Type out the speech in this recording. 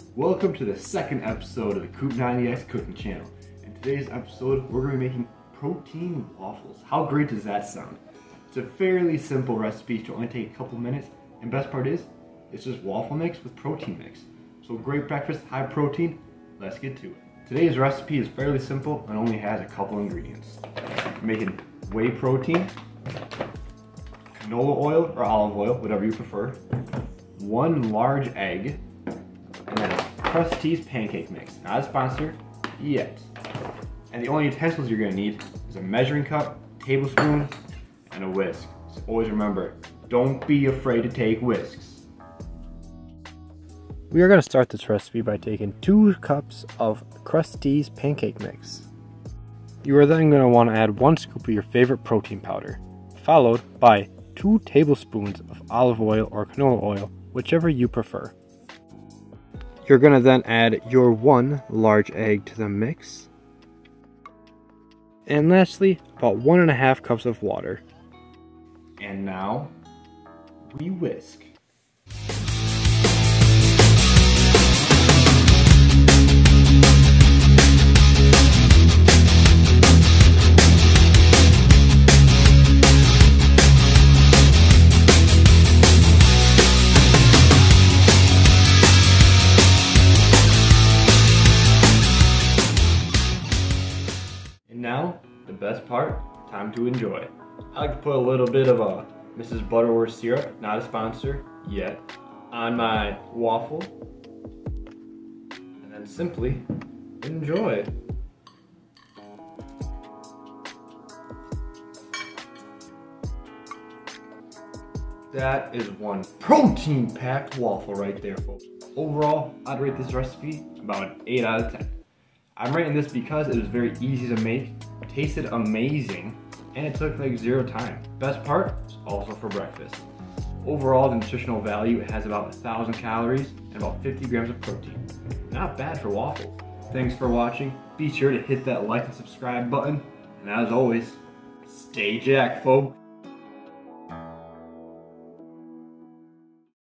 Welcome to the second episode of the Coop 90X Cooking Channel. In today's episode, we're going to be making protein waffles. How great does that sound? It's a fairly simple recipe. It should only take a couple minutes. And best part is, it's just waffle mix with protein mix. So great breakfast, high protein. Let's get to it. Today's recipe is fairly simple and only has a couple ingredients. We're making whey protein, canola oil or olive oil, whatever you prefer, one large egg, and then a Krusteaz pancake mix. Not a sponsor yet. And the only utensils you're going to need is a measuring cup, tablespoon, and a whisk. So always remember, don't be afraid to take whisks. We are going to start this recipe by taking 2 cups of Krusteaz pancake mix. You are then going to want to add 1 scoop of your favorite protein powder, followed by 2 tablespoons of olive oil or canola oil, whichever you prefer. You're going to then add your 1 large egg to the mix. And lastly, about 1.5 cups of water. And now, we whisk. And now, the best part, time to enjoy. I like to put a little bit of a Mrs. Butterworth syrup, not a sponsor yet, on my waffle. And then simply enjoy. That is one protein-packed waffle right there, folks. Overall, I'd rate this recipe about an 8 out of 10. I'm rating this because it was very easy to make, tasted amazing, and it took like 0 time. Best part, it's also for breakfast. Overall, the nutritional value, it has about 1,000 calories and about 50 grams of protein. Not bad for waffles. Thanks for watching. Be sure to hit that like and subscribe button. And as always, stay jacked, folks.